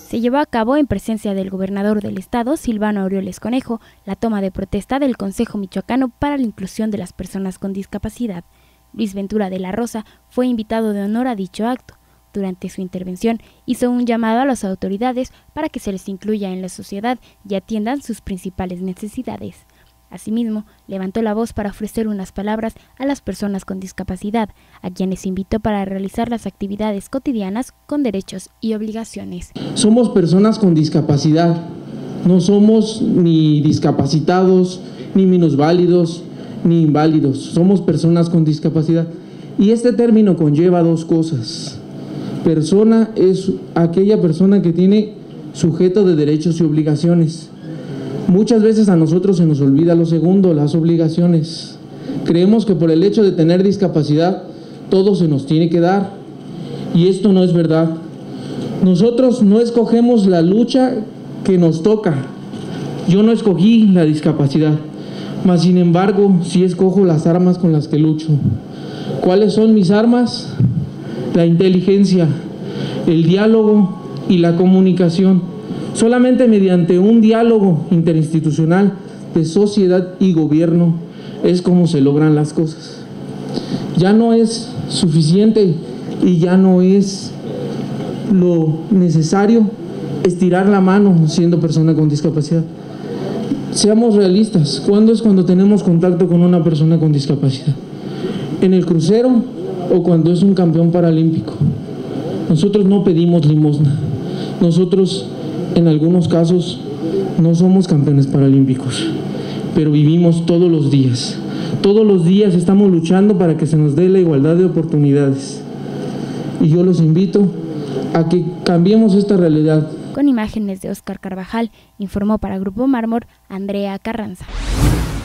Se llevó a cabo en presencia del gobernador del estado, Silvano Aureoles Conejo, la toma de protesta del Consejo Michoacano para la Inclusión de las Personas con Discapacidad. Luis Ventura de la Rosa fue invitado de honor a dicho acto. Durante su intervención hizo un llamado a las autoridades para que se les incluya en la sociedad y atiendan sus principales necesidades. Asimismo, levantó la voz para ofrecer unas palabras a las personas con discapacidad, a quienes invitó para realizar las actividades cotidianas con derechos y obligaciones. Somos personas con discapacidad, no somos ni discapacitados, ni minusválidos, ni inválidos, somos personas con discapacidad. Y este término conlleva dos cosas. Persona es aquella persona que tiene sujeto de derechos y obligaciones. Muchas veces a nosotros se nos olvida lo segundo, las obligaciones. Creemos que por el hecho de tener discapacidad todo se nos tiene que dar, y esto no es verdad. Nosotros no escogemos la lucha que nos toca. Yo no escogí la discapacidad, mas sin embargo sí escojo las armas con las que lucho. ¿Cuáles son mis armas? La inteligencia, el diálogo y la comunicación. Solamente mediante un diálogo interinstitucional de sociedad y gobierno es como se logran las cosas. Ya no es suficiente y ya no es lo necesario estirar la mano siendo persona con discapacidad. Seamos realistas, ¿cuándo es cuando tenemos contacto con una persona con discapacidad? ¿En el crucero o cuando es un campeón paralímpico? Nosotros no pedimos limosna. Nosotros en algunos casos no somos campeones paralímpicos, pero vivimos todos los días. Todos los días estamos luchando para que se nos dé la igualdad de oportunidades. Y yo los invito a que cambiemos esta realidad. Con imágenes de Óscar Carvajal, informó para Grupo Mármol Andrea Carranza.